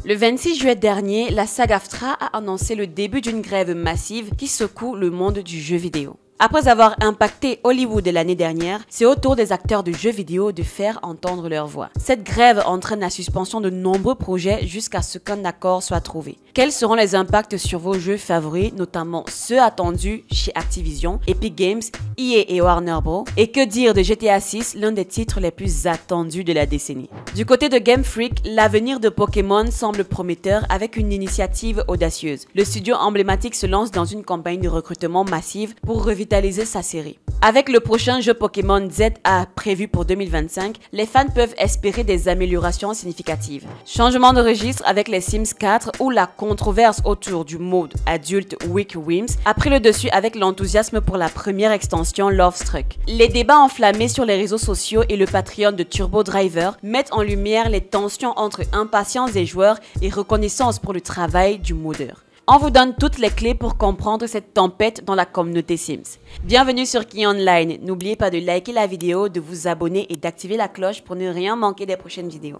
Le 26 juillet dernier, la SAG-AFTRA a annoncé le début d'une grève massive qui secoue le monde du jeu vidéo. Après avoir impacté Hollywood l'année dernière, c'est au tour des acteurs de jeux vidéo de faire entendre leur voix. Cette grève entraîne la suspension de nombreux projets jusqu'à ce qu'un accord soit trouvé. Quels seront les impacts sur vos jeux favoris, notamment ceux attendus chez Activision, Epic Games, EA et Warner Bros? Et que dire de GTA 6, l'un des titres les plus attendus de la décennie? Du côté de Game Freak, l'avenir de Pokémon semble prometteur avec une initiative audacieuse. Le studio emblématique se lance dans une campagne de recrutement massive pour revitaliser sa série. Avec le prochain jeu Pokémon ZA prévu pour 2025, les fans peuvent espérer des améliorations significatives. Changement de registre avec les Sims 4 ou la controverse autour du mode adulte Weak Whims a pris le dessus avec l'enthousiasme pour la première extension Lovestruck. Les débats enflammés sur les réseaux sociaux et le Patreon de Turbo Driver mettent en lumière les tensions entre impatience des joueurs et reconnaissance pour le travail du modeur. On vous donne toutes les clés pour comprendre cette tempête dans la communauté Sims. Bienvenue sur Key Online. N'oubliez pas de liker la vidéo, de vous abonner et d'activer la cloche pour ne rien manquer des prochaines vidéos.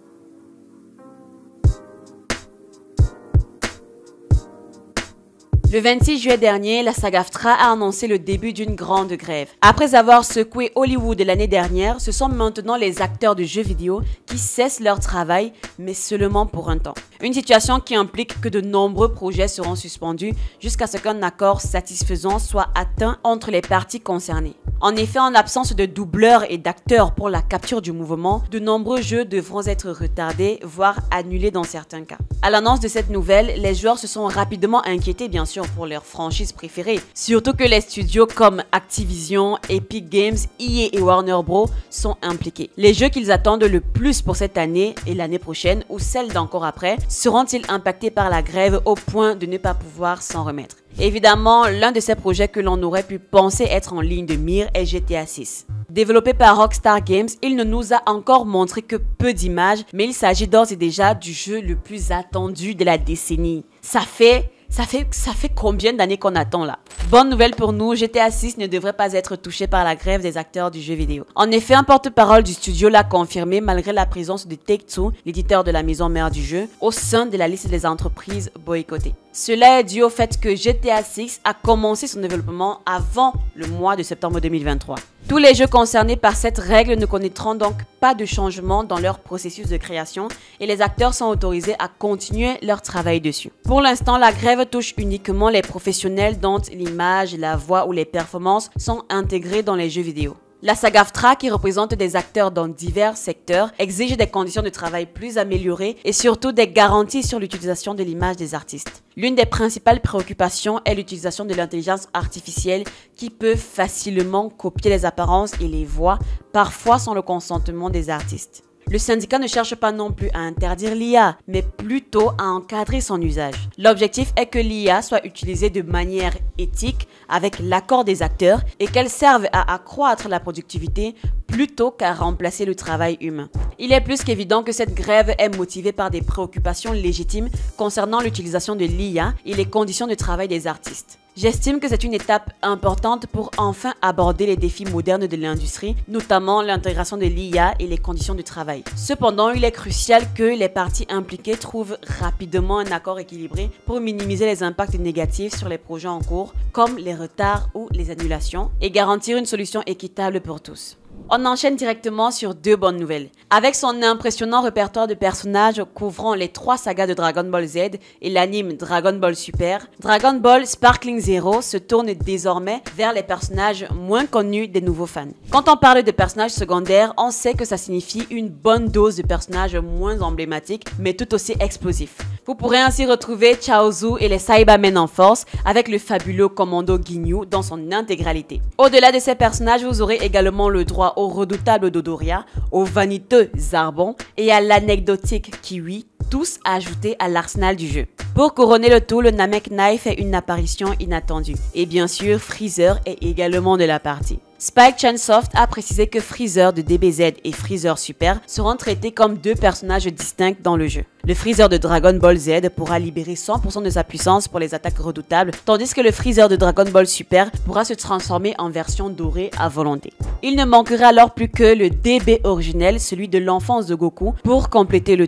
Le 26 juillet dernier, la SAG-AFTRA a annoncé le début d'une grande grève. Après avoir secoué Hollywood l'année dernière, ce sont maintenant les acteurs de jeux vidéo qui cessent leur travail, mais seulement pour un temps. Une situation qui implique que de nombreux projets seront suspendus jusqu'à ce qu'un accord satisfaisant soit atteint entre les parties concernées. En effet, en absence de doubleurs et d'acteurs pour la capture du mouvement, de nombreux jeux devront être retardés, voire annulés dans certains cas. À l'annonce de cette nouvelle, les joueurs se sont rapidement inquiétés bien sûr pour leurs franchises préférées, surtout que les studios comme Activision, Epic Games, EA et Warner Bros sont impliqués. Les jeux qu'ils attendent le plus pour cette année et l'année prochaine ou celle d'encore après seront-ils impactés par la grève au point de ne pas pouvoir s'en remettre? Évidemment, l'un de ces projets que l'on aurait pu penser être en ligne de mire est GTA 6. Développé par Rockstar Games, il ne nous a encore montré que peu d'images, mais il s'agit d'ores et déjà du jeu le plus attendu de la décennie. Ça fait combien d'années qu'on attend là? Bonne nouvelle pour nous, GTA 6 ne devrait pas être touché par la grève des acteurs du jeu vidéo. En effet, un porte-parole du studio l'a confirmé malgré la présence de Take-Two, l'éditeur de la maison mère du jeu, au sein de la liste des entreprises boycottées. Cela est dû au fait que GTA 6 a commencé son développement avant le mois de septembre 2023. Tous les jeux concernés par cette règle ne connaîtront donc pas de changement dans leur processus de création et les acteurs sont autorisés à continuer leur travail dessus. Pour l'instant, la grève touche uniquement les professionnels dont l'image, la voix ou les performances sont intégrées dans les jeux vidéo. La SAG-AFTRA, qui représente des acteurs dans divers secteurs, exige des conditions de travail plus améliorées et surtout des garanties sur l'utilisation de l'image des artistes. L'une des principales préoccupations est l'utilisation de l'intelligence artificielle qui peut facilement copier les apparences et les voix, parfois sans le consentement des artistes. Le syndicat ne cherche pas non plus à interdire l'IA, mais plutôt à encadrer son usage. L'objectif est que l'IA soit utilisée de manière éthique avec l'accord des acteurs et qu'elle serve à accroître la productivité plutôt qu'à remplacer le travail humain. Il est plus qu'évident que cette grève est motivée par des préoccupations légitimes concernant l'utilisation de l'IA et les conditions de travail des artistes. J'estime que c'est une étape importante pour enfin aborder les défis modernes de l'industrie, notamment l'intégration de l'IA et les conditions de travail. Cependant, il est crucial que les parties impliquées trouvent rapidement un accord équilibré pour minimiser les impacts négatifs sur les projets en cours, comme les retards ou les annulations, et garantir une solution équitable pour tous. On enchaîne directement sur deux bonnes nouvelles. Avec son impressionnant répertoire de personnages couvrant les 3 sagas de Dragon Ball Z et l'anime Dragon Ball Super, Dragon Ball Sparkling Zero se tourne désormais vers les personnages moins connus des nouveaux fans. Quand on parle de personnages secondaires, on sait que ça signifie une bonne dose de personnages moins emblématiques mais tout aussi explosifs. Vous pourrez ainsi retrouver Chaozu et les Saibamen en force avec le fabuleux commando Ginyu dans son intégralité. Au-delà de ces personnages, vous aurez également le droit au redoutable Dodoria, au vaniteux Zarbon et à l'anecdotique Kiwi, tous ajoutés à l'arsenal du jeu. Pour couronner le tout, le Namek Knife fait une apparition inattendue. Et bien sûr, Freezer est également de la partie. Spike Chunsoft a précisé que Freezer de DBZ et Freezer Super seront traités comme 2 personnages distincts dans le jeu. Le Freezer de Dragon Ball Z pourra libérer 100% de sa puissance pour les attaques redoutables, tandis que le Freezer de Dragon Ball Super pourra se transformer en version dorée à volonté. Il ne manquera alors plus que le DB originel, celui de l'enfance de Goku, pour compléter le tout.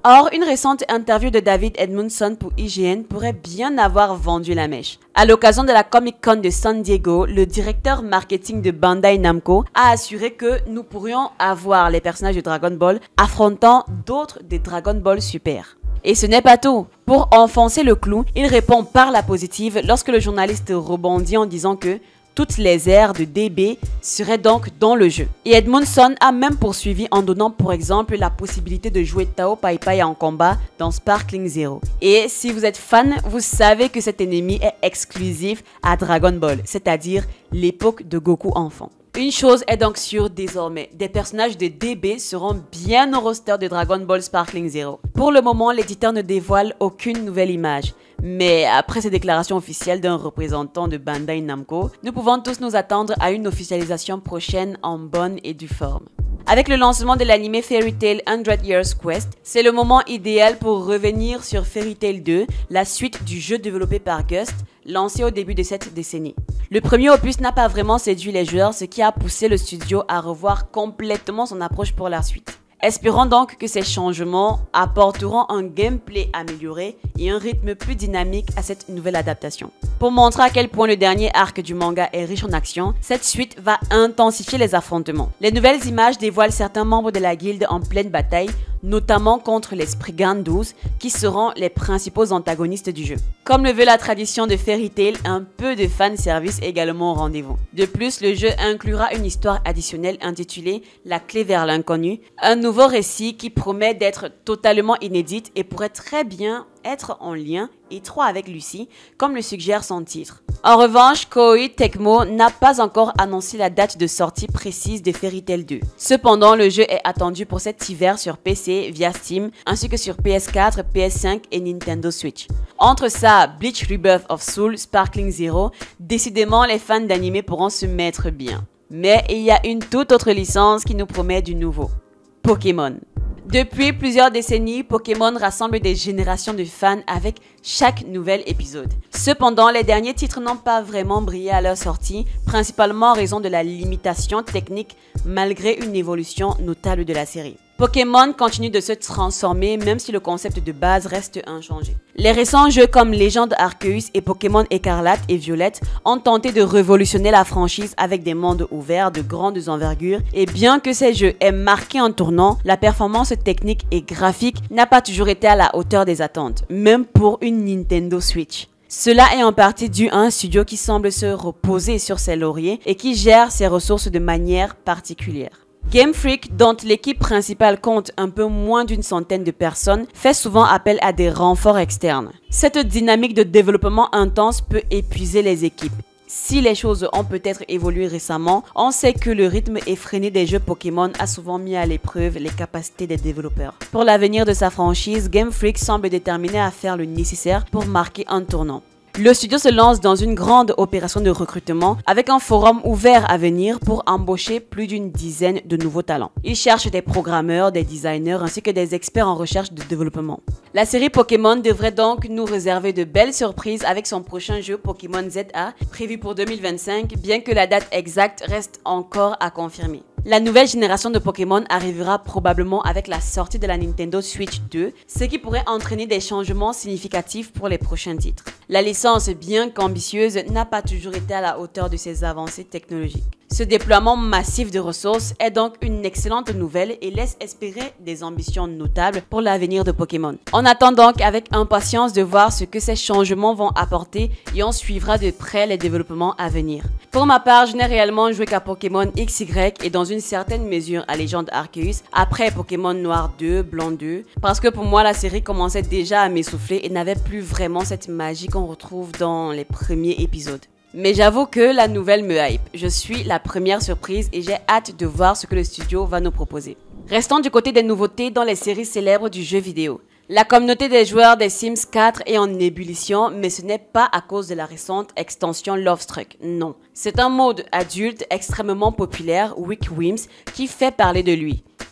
Or, une récente interview de David Edmondson pour IGN pourrait bien avoir vendu la mèche. À l'occasion de la Comic-Con de San Diego, le directeur marketing de Bandai Namco a assuré que nous pourrions avoir les personnages de Dragon Ball affrontant d'autres des Dragon Ball Super. Et ce n'est pas tout. Pour enfoncer le clou, il répond par la positive lorsque le journaliste rebondit en disant que toutes les aires de DB seraient donc dans le jeu. Et Edmondson a même poursuivi en donnant pour exemple la possibilité de jouer Tao Pai Pai en combat dans Sparkling Zero. Et si vous êtes fan, vous savez que cet ennemi est exclusif à Dragon Ball, c'est-à-dire l'époque de Goku enfant. Une chose est donc sûre désormais, des personnages de DB seront bien au roster de Dragon Ball Sparkling Zero. Pour le moment, l'éditeur ne dévoile aucune nouvelle image. Mais après ces déclarations officielles d'un représentant de Bandai Namco, nous pouvons tous nous attendre à une officialisation prochaine en bonne et due forme. Avec le lancement de l'anime Fairy Tail 100 Years Quest, c'est le moment idéal pour revenir sur Fairy Tail 2, la suite du jeu développé par Gust, lancé au début de cette décennie. Le premier opus n'a pas vraiment séduit les joueurs, ce qui a poussé le studio à revoir complètement son approche pour la suite. Espérons donc que ces changements apporteront un gameplay amélioré et un rythme plus dynamique à cette nouvelle adaptation. Pour montrer à quel point le dernier arc du manga est riche en action, cette suite va intensifier les affrontements. Les nouvelles images dévoilent certains membres de la guilde en pleine bataille, notamment contre les Spriggan 12, qui seront les principaux antagonistes du jeu. Comme le veut la tradition de Fairy Tail, un peu de fanservice également au rendez-vous. De plus, le jeu inclura une histoire additionnelle intitulée La clé vers l'inconnu, un nouveau récit qui promet d'être totalement inédite et pourrait très bien être en lien étroit avec Lucy, comme le suggère son titre. En revanche, Koei Tecmo n'a pas encore annoncé la date de sortie précise de Fairy Tail 2. Cependant, le jeu est attendu pour cet hiver sur PC via Steam, ainsi que sur PS4, PS5 et Nintendo Switch. Entre ça, Bleach Rebirth of Soul, Sparkling Zero, décidément les fans d'anime pourront se mettre bien. Mais il y a une toute autre licence qui nous promet du nouveau. Pokémon. Depuis plusieurs décennies, Pokémon rassemble des générations de fans avec chaque nouvel épisode. Cependant, les derniers titres n'ont pas vraiment brillé à leur sortie, principalement en raison de la limitation technique malgré une évolution notable de la série. Pokémon continue de se transformer même si le concept de base reste inchangé. Les récents jeux comme Légende Arceus et Pokémon Écarlate et Violette ont tenté de révolutionner la franchise avec des mondes ouverts de grandes envergures et bien que ces jeux aient marqué un tournant, la performance technique et graphique n'a pas toujours été à la hauteur des attentes, même pour une Nintendo Switch. Cela est en partie dû à un studio qui semble se reposer sur ses lauriers et qui gère ses ressources de manière particulière. Game Freak, dont l'équipe principale compte un peu moins d'une centaine de personnes, fait souvent appel à des renforts externes. Cette dynamique de développement intense peut épuiser les équipes. Si les choses ont peut-être évolué récemment, on sait que le rythme effréné des jeux Pokémon a souvent mis à l'épreuve les capacités des développeurs. Pour l'avenir de sa franchise, Game Freak semble déterminé à faire le nécessaire pour marquer un tournant. Le studio se lance dans une grande opération de recrutement avec un forum ouvert à venir pour embaucher plus d'une dizaine de nouveaux talents. Il cherche des programmeurs, des designers ainsi que des experts en recherche de développement. La série Pokémon devrait donc nous réserver de belles surprises avec son prochain jeu Pokémon ZA prévu pour 2025, bien que la date exacte reste encore à confirmer. La nouvelle génération de Pokémon arrivera probablement avec la sortie de la Nintendo Switch 2, ce qui pourrait entraîner des changements significatifs pour les prochains titres. La licence, bien qu'ambitieuse, n'a pas toujours été à la hauteur de ses avancées technologiques. Ce déploiement massif de ressources est donc une excellente nouvelle et laisse espérer des ambitions notables pour l'avenir de Pokémon. On attend donc avec impatience de voir ce que ces changements vont apporter et on suivra de près les développements à venir. Pour ma part, je n'ai réellement joué qu'à Pokémon XY et dans une certaine mesure à Légende Arceus, après Pokémon Noir 2, Blanc 2, parce que pour moi la série commençait déjà à m'essouffler et n'avait plus vraiment cette magie qu'on retrouve dans les premiers épisodes. Mais j'avoue que la nouvelle me hype. Je suis la première surprise et j'ai hâte de voir ce que le studio va nous proposer. Restons du côté des nouveautés dans les séries célèbres du jeu vidéo. La communauté des joueurs des Sims 4 est en ébullition, mais ce n'est pas à cause de la récente extension Lovestruck, non. C'est un mode adulte extrêmement populaire, Wick Wims, qui fait parler de lui.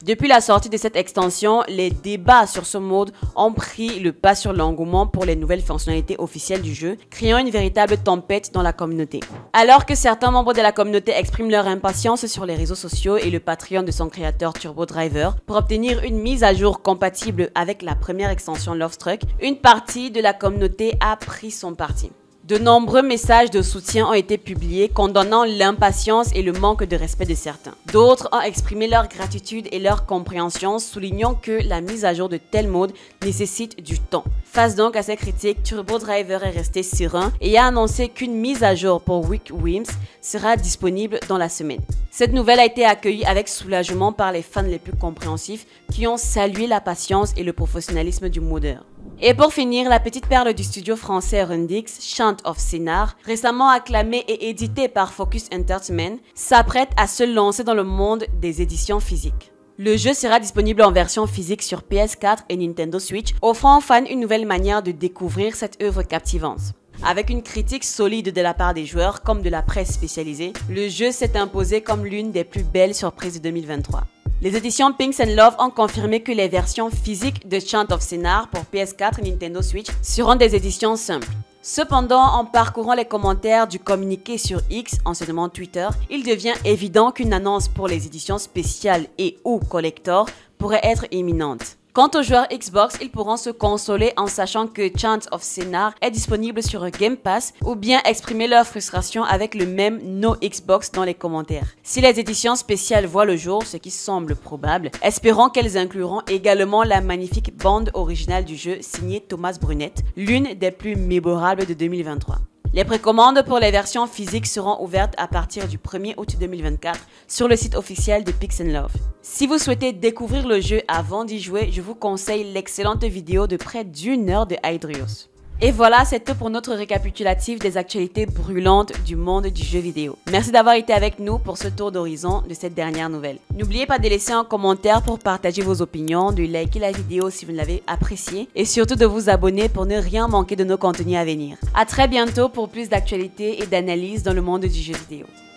Depuis la sortie de cette extension, les débats sur ce mode ont pris le pas sur l'engouement pour les nouvelles fonctionnalités officielles du jeu, créant une véritable tempête dans la communauté. Alors que certains membres de la communauté expriment leur impatience sur les réseaux sociaux et le Patreon de son créateur Turbo Driver pour obtenir une mise à jour compatible avec la première extension Lovestruck, une partie de la communauté a pris son parti. De nombreux messages de soutien ont été publiés condamnant l'impatience et le manque de respect de certains. D'autres ont exprimé leur gratitude et leur compréhension, soulignant que la mise à jour de tel mode nécessite du temps. Face donc à ces critiques, Turbo Driver est resté serein et a annoncé qu'une mise à jour pour Weak Whims sera disponible dans la semaine. Cette nouvelle a été accueillie avec soulagement par les fans les plus compréhensifs qui ont salué la patience et le professionnalisme du modeur. Et pour finir, la petite perle du studio français Rundix, Chant of Scénar, récemment acclamé et édité par Focus Entertainment, s'apprête à se lancer dans le monde des éditions physiques. Le jeu sera disponible en version physique sur PS4 et Nintendo Switch, offrant aux fans une nouvelle manière de découvrir cette œuvre captivante. Avec une critique solide de la part des joueurs comme de la presse spécialisée, le jeu s'est imposé comme l'une des plus belles surprises de 2023. Les éditions Pinks & Love ont confirmé que les versions physiques de Chant of Scénar pour PS4 et Nintendo Switch seront des éditions simples. Cependant, en parcourant les commentaires du communiqué sur X, anciennement Twitter, il devient évident qu'une annonce pour les éditions spéciales et ou collector pourrait être imminente. Quant aux joueurs Xbox, ils pourront se consoler en sachant que Chant of Scénar est disponible sur Game Pass ou bien exprimer leur frustration avec le même No Xbox dans les commentaires. Si les éditions spéciales voient le jour, ce qui semble probable, espérons qu'elles incluront également la magnifique bande originale du jeu signée Thomas Brunet, l'une des plus mémorables de 2023. Les précommandes pour les versions physiques seront ouvertes à partir du 1er août 2024 sur le site officiel de Pinks & Love. Si vous souhaitez découvrir le jeu avant d'y jouer, je vous conseille l'excellente vidéo de près d'1 heure de Hydrios. Et voilà, c'est tout pour notre récapitulatif des actualités brûlantes du monde du jeu vidéo. Merci d'avoir été avec nous pour ce tour d'horizon de cette dernière nouvelle. N'oubliez pas de laisser un commentaire pour partager vos opinions, de liker la vidéo si vous l'avez appréciée et surtout de vous abonner pour ne rien manquer de nos contenus à venir. À très bientôt pour plus d'actualités et d'analyses dans le monde du jeu vidéo.